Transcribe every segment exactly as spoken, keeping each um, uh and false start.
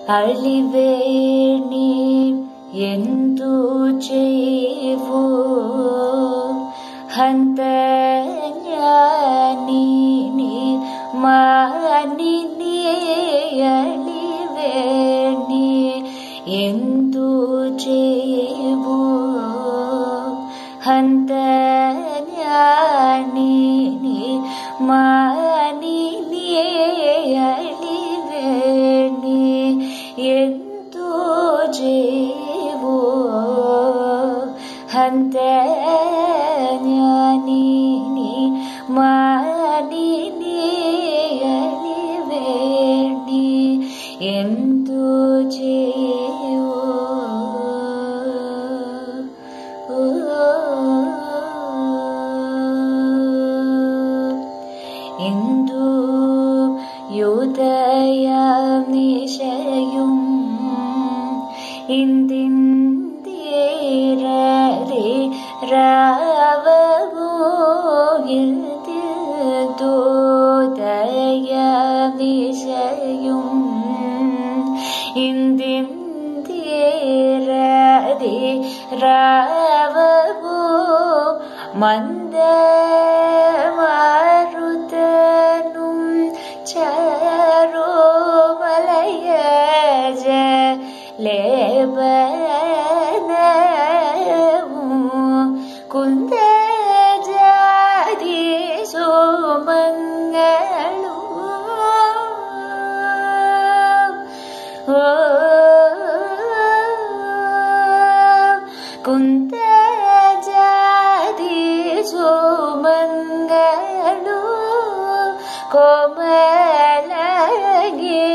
ಅಳಿವೇಣಿ ಎಂದು ಜೀವು ಹಂತ ಜ್ಞಾನಿ ಮಾನಿನಿ ಅಳಿವೇಣಿ ಎಂದು ಜೀವು ಹಂತ ಜ್ಞಾನಿ ಮಾನಿನಿ ಅಳಿವೇಣಿ ಎಂದು ಜೀವು ಹಂತ ಜ್ಞಾನಿ ಮಾನಿನಿ ಅಳಿವೇಣಿ ಎಂದು ಜೀವು ಇಂದು യുദയ നിശയും ഇന്ദിരേ രാവവോ ഇന്ദിദോദയ നിശയും ഇന്ദിരേ രാവവോ മന്ദ മാരുതനും ചാരോ മലയജ ലേപനവും കുന്ദജാതി സോമങ്ങളും കുന്ദജാതി സോമങ്ങളും കോമലഗി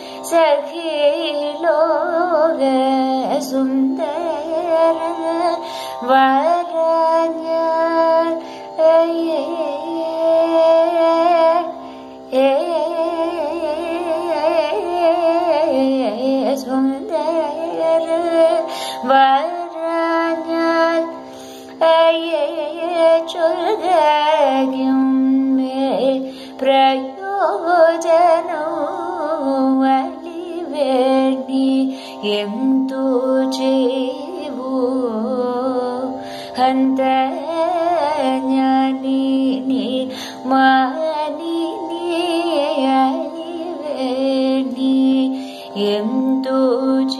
സഖിലോക സുന്ദര വരഞ്ഞ സുന്ദര വരഞ്ഞാൽ ചൊല്ലും പ്രയോജനം അളിവേണി ಎಂದು ಜೀವು ಹಂತ ಜ್ಞಾನಿ ಮಾನಿನಿ ಅಳಿವೇಣಿ ಎಂದು